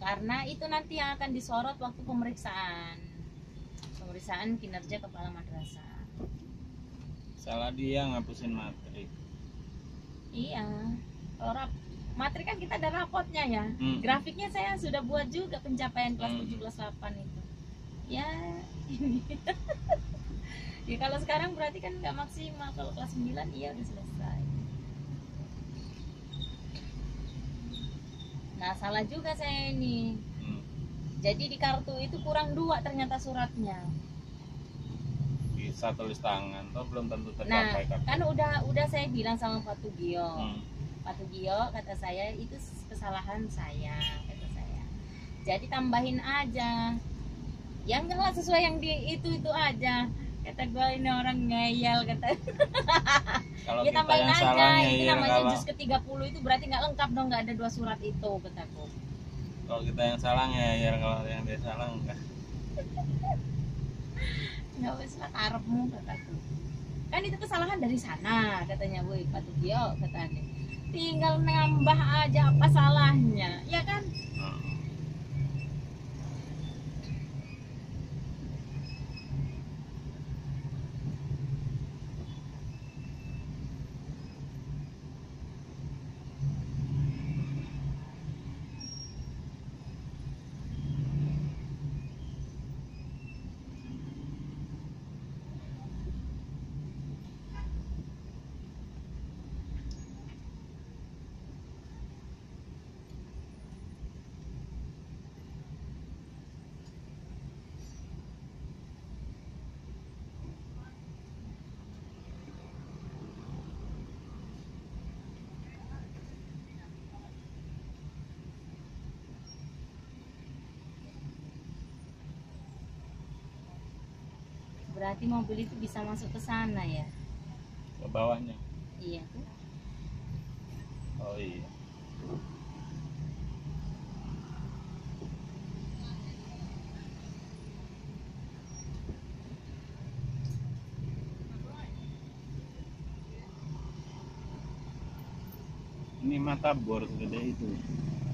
karena itu nanti yang akan disorot waktu pemeriksaan kinerja kepala madrasah. Salah dia ngapusin materi. Iya, materi kan kita ada rapotnya ya. Grafiknya saya sudah buat juga pencapaian kelas 7 kelas 8 itu. Ya ini. Ya kalau sekarang berarti kan nggak maksimal, kalau kelas 9 iya udah selesai. Nah salah juga saya ini. Jadi di kartu itu kurang 2 ternyata suratnya. Bisa tulis tangan, toh belum tentu Nah tercapai. kan udah saya bilang sama Pak Tugio. Pak Tugio kata saya itu kesalahan saya, kata saya. Jadi tambahin aja. Ya enggak lah, sesuai yang di itu aja. Kata gue ini orang ngeyel, kata. Kalau ya tambahin aja, ini namanya kalau... juz ke-30 itu berarti nggak lengkap dong, nggak ada 2 surat itu, kataku. Kalau kita yang salah ngeyel, kalau yang dia salah enggak. Nggak usah karepmu, kataku. Kan itu kesalahan dari sana, katanya, woi Pak Tugio, katanya. Tinggal nambah aja apa salahnya, ya kan? Berarti mobil itu bisa masuk ke sana ya? Ke bawahnya? Iya tuh. Oh iya. Ini mata bor segede itu.